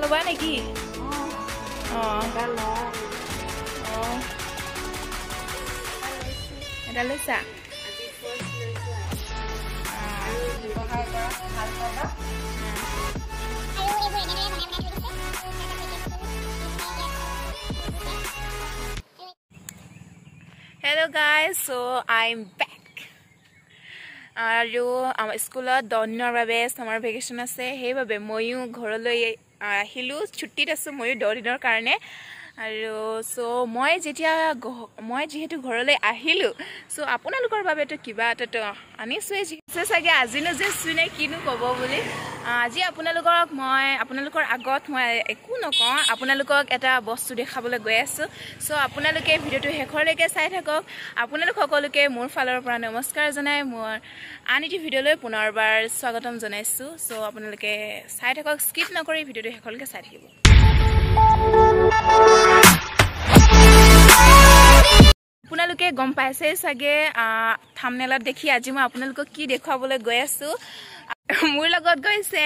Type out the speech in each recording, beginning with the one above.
লবা নেকি এটা লৈছা Hello guys, so I'm back. Our school donor babe summer vacation ase he babe moyu ghoroloi ahilu chutti asu moyu dorinar karone aru so moi jetia moi jehetu ghoroloi ahilu so apunalukor babe to kiba to anisu je sage azino je sune kinu kobo boli আজি আপোনালোকক মই আপোনালোকৰ আগত মই একো নকওঁ আপোনালোকক এটা বস্তু দেখাবলৈ গৈ আছো সো আপোনালোকে ভিডিওটো হেখৰলৈকে চাই থাকক আপোনালোক সকলোকে মোৰ ফালৰ পৰা নমস্কাৰ জনাই মোৰ আনিটি ভিডিওলৈ পুনৰবাৰ স্বাগতম জনাইছো সো আপোনালোকে চাই থাকক স্কিপ নকৰি ভিডিওটো হেখৰলৈকে চাই থাকিব আপোনালোকে গম পাইছে সাগে থাম্বনেলত দেখি আজি মই আপোনালোকক কি দেখাবলৈ গৈ আছো মোৰ লগত গৈছে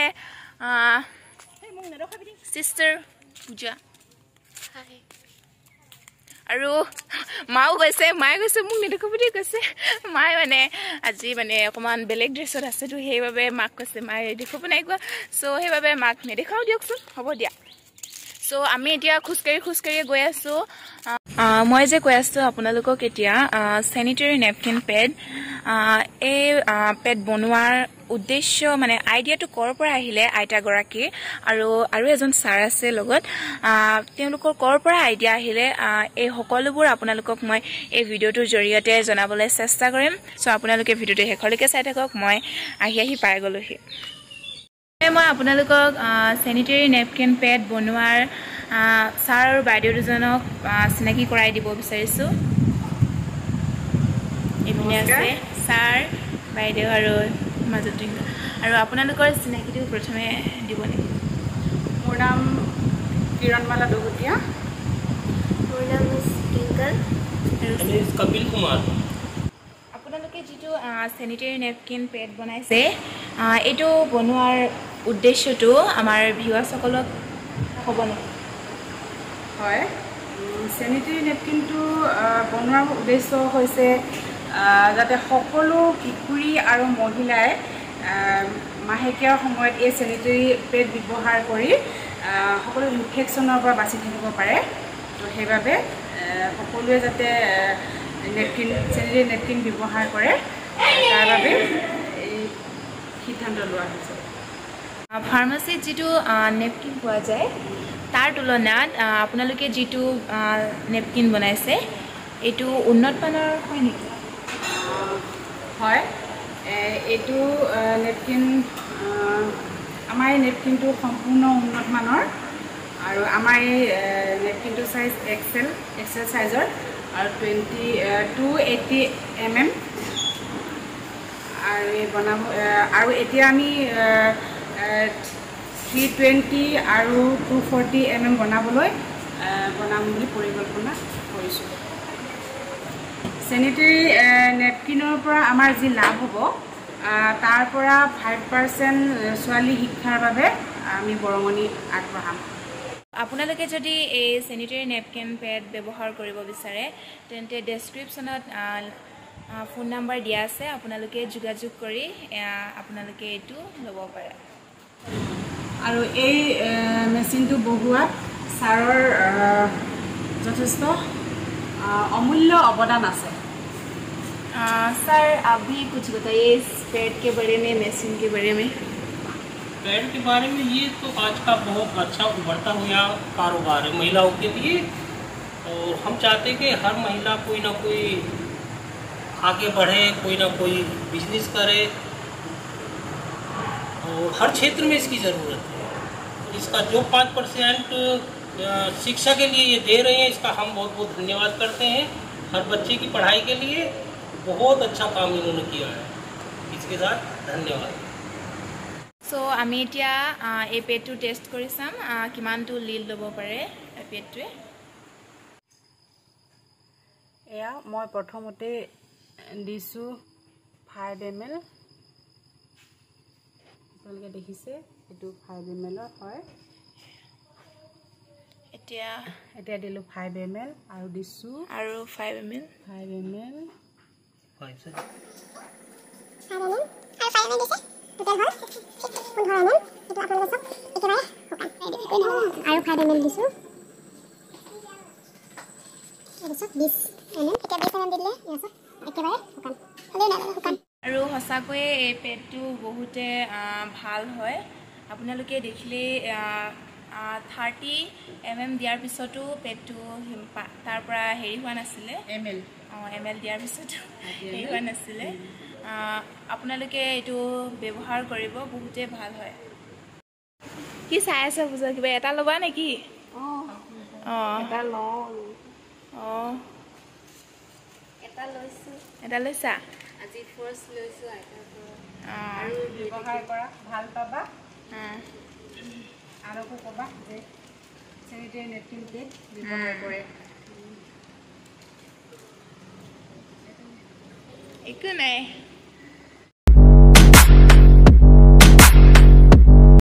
sister পূজা হাই আৰু মাও গৈছে মায়ে গৈছে মোক নেদেখাবি কৈছে মাই মানে আজি মানে অকমান বেলেগ ড্ৰেছত আছে তো সেইভাবে মাক কৈছে মায়ে দেখাব নাই কোৱা সো সেইভাবে মাক নেদেখাও দিয়কচোন হ'ব দিয়া সো আমি এতিয়া খুচকাৰি গৈ আছো মই যে কৈ আছো আপোনালোকক এতিয়া sanitary napkin pad এই পেড বনোৱাৰ উদ্দেশ্য মানে আইডিয়াটো কৰ পৰা আহিলে আইতা গৰাকী আৰু এজন ছাৰ আছে লগত তেওঁলোকৰ কৰ পৰা আইডিয়া আহিলে এই সকলোবোৰ আপোনালোকক মই এই ভিডিওটোৰ জৰিয়তে জনাবলৈ চেষ্টা কৰিম সো আপোনালোকে ভিডিওটো হেখৰলৈকে চাই থাকক মই আহি পাই গলোহি মই আপোনালোকক sanitary napkin pad বনোৱাৰ ছাৰ আৰু বাইদেউ দুজনক চিনাকি কৰাই দিব বিচাৰিছো এপিনে আছে ছাৰ বাইদেউ আৰু মাজুটিং আৰু আপোনালোকৰ চিনাকিটো প্ৰথমে দিব নেকি মোৰ নাম কিৰণমালা দগুটিয়া মোৰ নাম টিংকল আৰু কপিল কুমাৰ আপোনালোকে যেটো sanitary napkin pad বনাইছে এটো বনোৱাৰ উদ্দেশ্যটো আমাৰ ভিউয়াৰ্স সকলক হ'ব নেকি হয় sanitary napkin টো বনোৱাৰ উদ্দেশ্য হৈছে যাতে সকলো কিশোৰী আৰু মহিলাই মাহেকীয়াৰ সময়ত এই sanitary pad ব্যৱহাৰ কৰি সকলো ইনফেকচনৰ পৰা বাচি থাকিব পাৰে তো সেইভাবে সকলোৱে যাতে sanitary napkin ব্যৱহাৰ কৰে তাৰ বাবে এই সিদ্ধান্ত লোৱা হৈছে ফাৰ্মাসীত যেটো নেপকিন পোৱা যায় তাৰ তুলনাত আপোনালোকে যেটো নেপকিন বনাইছে এটো উন্নত মানৰ হয় নেকি হয় এটো নেপকিন আমাৰ নেপকিনটো সম্পূৰ্ণ উন্নত মানৰ আৰু আমাৰ নেপকিনটো সাইজ এক্সেল সাইজৰ আৰু 280 mm আৰু বনাব আৰু এতিয়া আমি 320 আৰু 240 mm বনাম বুলি পৰিকল্পনা কৰিছো sanitary napkinৰ পৰা আমাৰ যি লাভ হ'ব তাৰ পৰা 5% ছোৱালী শিক্ষাৰ বাবে আমি বৰঙনি আগবঢ়াম আপোনালোকে যদি এই sanitary napkin pad ব্যৱহাৰ কৰিব বিচাৰে তেন্তে ডেসক্ৰিপচনত ফোন নাম্বাৰ দিয়া আছে আপোনালোকে যোগাযোগ কৰি আপোনালোকে এটো ল'ব পাৰে আৰু এই মেচিনটো বহুৱাত ছাৰৰ যথেষ্ট अमूल्य अवदान আছে सर आप भी कुछ बताइए इस पैड के बारे में मशीन के बारे में पैड के बारे में ये तो आज का बहुत अच्छा उभरता हुआ कारोबार है महिलाओं के लिए और हम चाहते हैं कि हर महिला कोई ना कोई आगे बढ़े कोई ना कोई बिजनेस करे और हर क्षेत्र में इसकी ज़रूरत है इसका जो 5% शिक्षा के लिए ये दे रहे हैं इसका हम बहुत बहुत धन्यवाद करते हैं हर बच्चे की पढ़ाई के लिए बहुत अच्छा काम इन्होंने किया है इसके साथ धन्यवाद सो आमी इतिया ए पेडटु टेस्ट करि साम किमानटु लील लबो पारे ए पेडटुए এয়া মই প্ৰথমতে দিছো 5 ml আপোনালোকে দেখিছে এটো 5 ml হয় এতিয়া দিলোঁ 5 ml আৰু দিছোঁ আৰু 5 ml 5 ml আৰু সঁচাকৈয়ে এই পেডটো বহুতে ভাল হয় আপোনালোকে দেখিলে 30 mm দিয়াৰ পিছতো পেডটো তাৰ পৰা হেৰি হোৱা নাছিলে ml ml দিয়াৰ পিছতো হেৰি হোৱা নাছিলে আপোনালোকে এইটো ব্যৱহাৰ কৰিব বহুতে ভাল হয় কি চাই আছে বুজা কিবা এটা ল'বা নেকি এটা লওঁ এটা লৈছা আজি ফাৰ্ষ্ট লৈছো আৰু ব্যৱহাৰ কৰা ভাল পাবা আৰু ক'বা যে sanitary napkin পেড ব্যৱহাৰ কৰে একো নাই